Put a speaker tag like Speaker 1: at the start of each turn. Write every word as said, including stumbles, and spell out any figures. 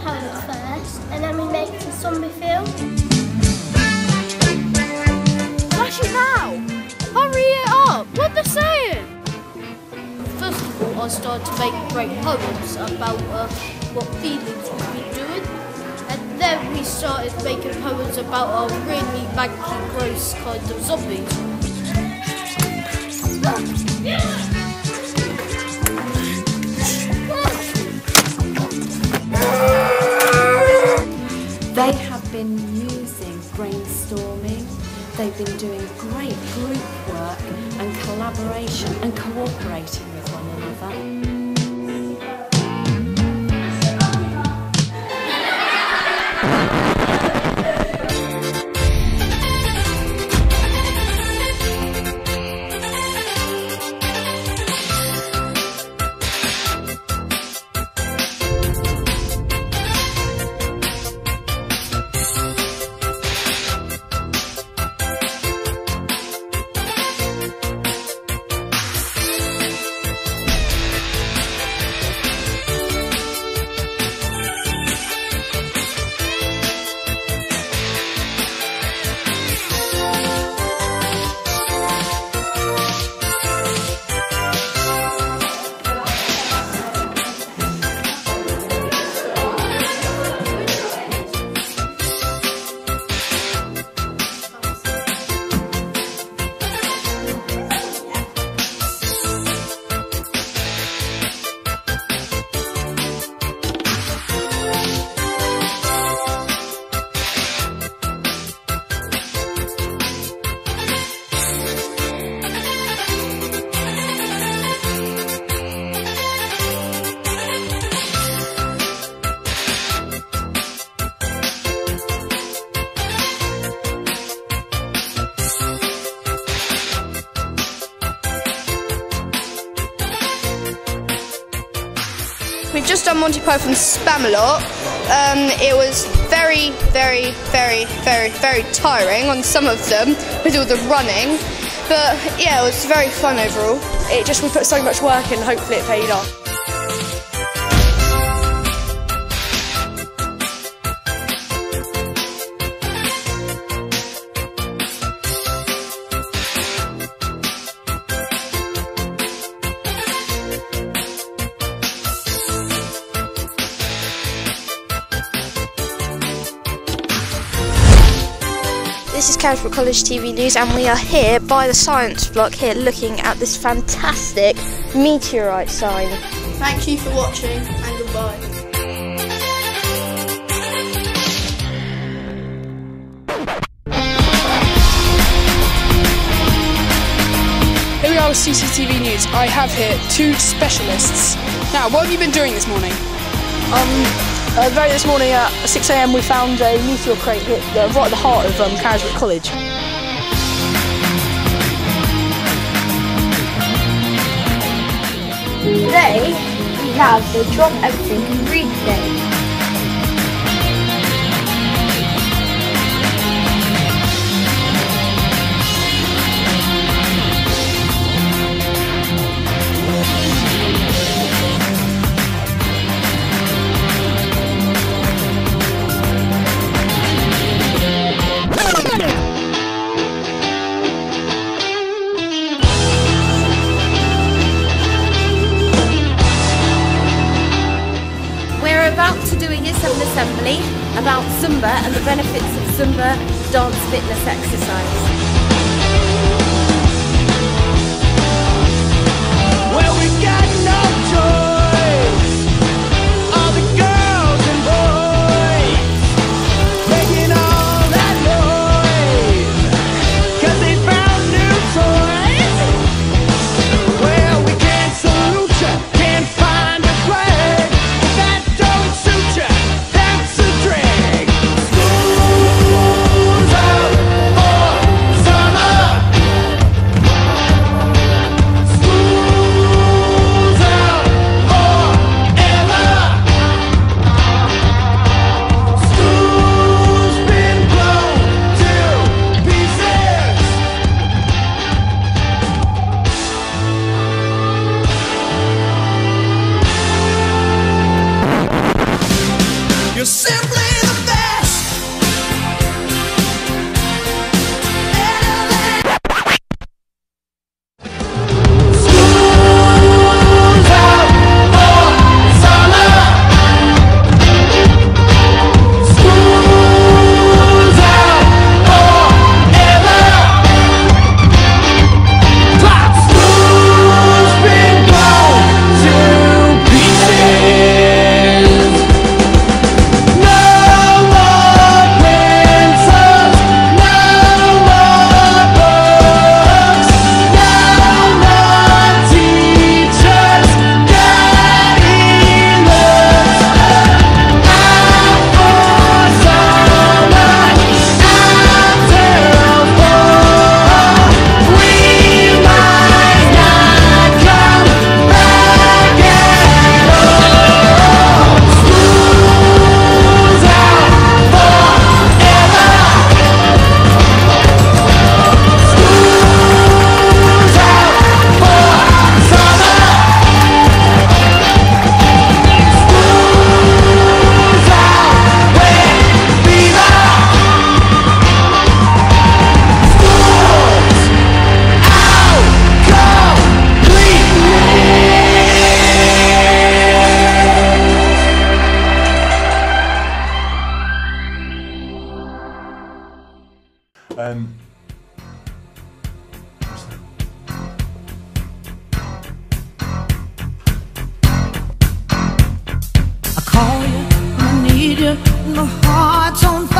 Speaker 1: poems first, and then we make a zombie film.
Speaker 2: Flash it now! Hurry it up! What they're saying!
Speaker 3: First of all, I started to make great poems about uh, what feelings we've been doing. And then we started making poems about our really manky, gross kind of zombies.
Speaker 4: They have been using brainstorming, they've been doing great group work and collaboration and cooperating with one another.
Speaker 2: We've just done Monty Python's Spamalot. Um, it was very, very, very, very, very tiring on some of them with all the running. But yeah, it was very fun overall.
Speaker 5: It just, we put so much work in, hopefully it paid off.
Speaker 6: This is Carisbrooke College T V News, and we are here by the science block here looking at this fantastic meteorite sign.
Speaker 3: Thank you for watching, and goodbye.
Speaker 5: Here we are with C C T V News. I have here two specialists. Now, what have you been doing this morning?
Speaker 7: Um, uh, very this morning at six A M we found a meteor crate hit uh, right at the heart of um, Carisbrooke College.
Speaker 8: Today we have the Drop Everything and Read Day.
Speaker 4: About to do a Year seven assembly about Zumba and the benefits of Zumba dance fitness exercise.
Speaker 9: Well, we got no choice. All the girls and boys making all that noise, 'cause they found new toys. Well, we can't salute ya, can't find a flag. That don't suit ya, that's a drag. School's out for
Speaker 10: Um,
Speaker 9: I call you, I need you, my heart's on fire.